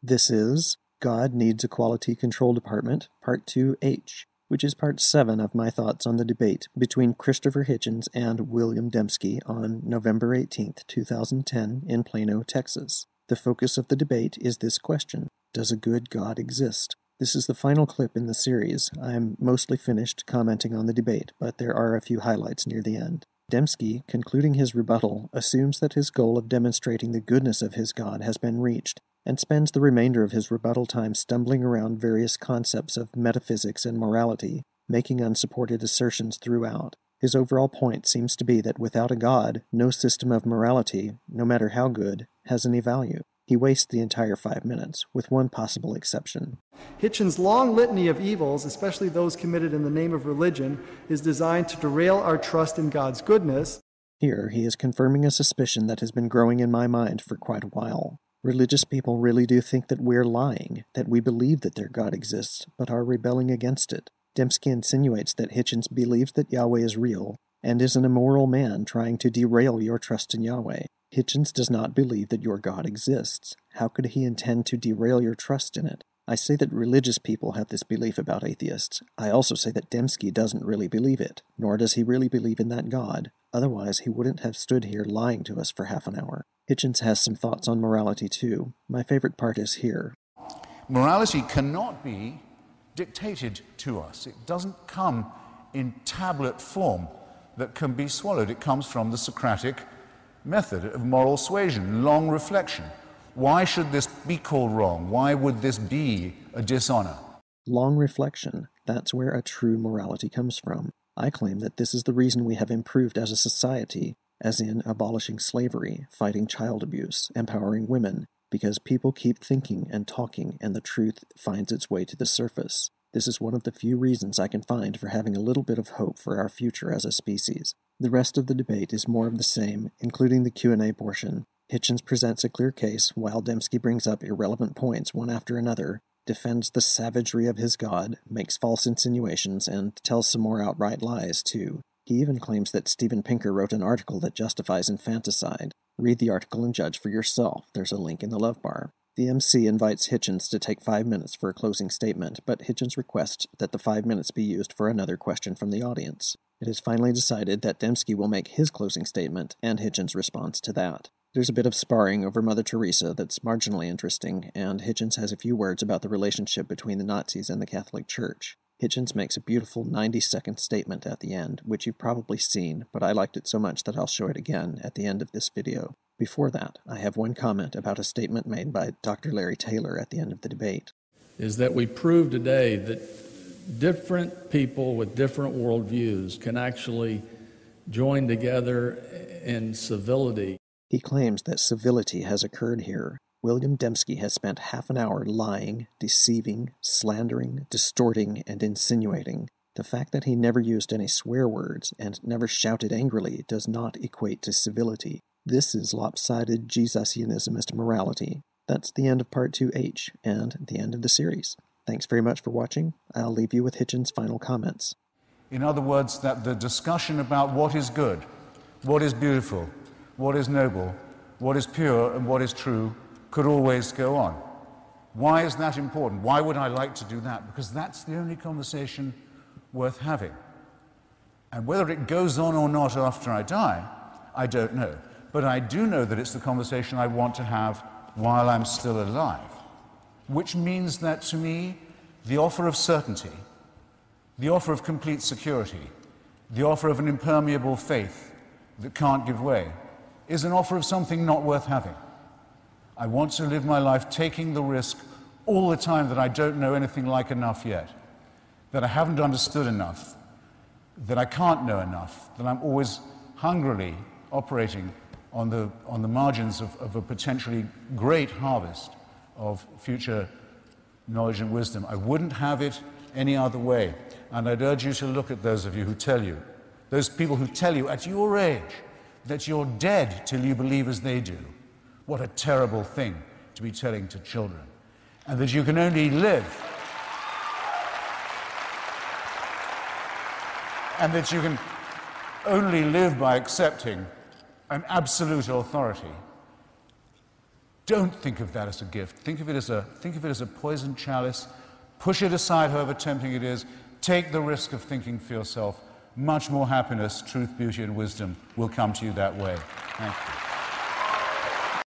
This is God Needs a Quality Control Department, Part 2H, which is Part 7 of my thoughts on the debate between Christopher Hitchens and William Dembski on November 18, 2010 in Plano, Texas. The focus of the debate is this question: does a good God exist? This is the final clip in the series. I'm mostly finished commenting on the debate, but there are a few highlights near the end. Dembski, concluding his rebuttal, assumes that his goal of demonstrating the goodness of his God has been reached, and spends the remainder of his rebuttal time stumbling around various concepts of metaphysics and morality, making unsupported assertions throughout. His overall point seems to be that without a God, no system of morality, no matter how good, has any value. He wastes the entire 5 minutes, with one possible exception. Hitchens' long litany of evils, especially those committed in the name of religion, is designed to derail our trust in God's goodness. Here, he is confirming a suspicion that has been growing in my mind for quite a while. Religious people really do think that we're lying, that we believe that their God exists, but are rebelling against it. Dembski insinuates that Hitchens believes that Yahweh is real, and is an immoral man trying to derail your trust in Yahweh. Hitchens does not believe that your God exists. How could he intend to derail your trust in it? I say that religious people have this belief about atheists. I also say that Dembski doesn't really believe it, nor does he really believe in that God. Otherwise, he wouldn't have stood here lying to us for half an hour. Hitchens has some thoughts on morality too. My favorite part is here. Morality cannot be dictated to us. It doesn't come in tablet form that can be swallowed. It comes from the Socratic method of moral suasion, long reflection. Why should this be called wrong? Why would this be a dishonor? Long reflection. That's where a true morality comes from. I claim that this is the reason we have improved as a society, as in abolishing slavery, fighting child abuse, empowering women, because people keep thinking and talking and the truth finds its way to the surface. This is one of the few reasons I can find for having a little bit of hope for our future as a species. The rest of the debate is more of the same, including the Q&A portion. Hitchens presents a clear case, while Dembski brings up irrelevant points one after another, defends the savagery of his God, makes false insinuations, and tells some more outright lies, too. He even claims that Steven Pinker wrote an article that justifies infanticide. Read the article and judge for yourself. There's a link in the love bar. The MC invites Hitchens to take 5 minutes for a closing statement, but Hitchens requests that the 5 minutes be used for another question from the audience. It is finally decided that Dembski will make his closing statement, and Hitchens responds to that. There's a bit of sparring over Mother Teresa that's marginally interesting, and Hitchens has a few words about the relationship between the Nazis and the Catholic Church. Hitchens makes a beautiful 90-second statement at the end, which you've probably seen, but I liked it so much that I'll show it again at the end of this video. Before that, I have one comment about a statement made by Dr. Larry Taylor at the end of the debate. Is that we prove today that different people with different worldviews can actually join together in civility. He claims that civility has occurred here. William Dembski has spent half an hour lying, deceiving, slandering, distorting, and insinuating. The fact that he never used any swear words and never shouted angrily does not equate to civility. This is lopsided Jesusianismist morality. That's the end of Part 2H, and the end of the series. Thanks very much for watching. I'll leave you with Hitchens' final comments. In other words, that the discussion about what is good, what is beautiful, what is noble, what is pure, and what is true could always go on. Why is that important? Why would I like to do that? Because that's the only conversation worth having. And whether it goes on or not after I die, I don't know. But I do know that it's the conversation I want to have while I'm still alive. Which means that, to me, the offer of certainty, the offer of complete security, the offer of an impermeable faith that can't give way, is an offer of something not worth having. I want to live my life taking the risk all the time that I don't know anything like enough yet, that I haven't understood enough, that I can't know enough, that I'm always hungrily operating on the margins of a potentially great harvest of future knowledge and wisdom. I wouldn't have it any other way. And I'd urge you to look at those of you who tell you, those people who tell you at your age that you're dead till you believe as they do. What a terrible thing to be telling to children. And that you can only live, and that you can only live by accepting an absolute authority Don't think of that as a gift. Think of it as a poisoned chalice. Push it aside, however tempting it is. Take the risk of thinking for yourself. Much more happiness, truth, beauty, and wisdom will come to you that way. Thank you.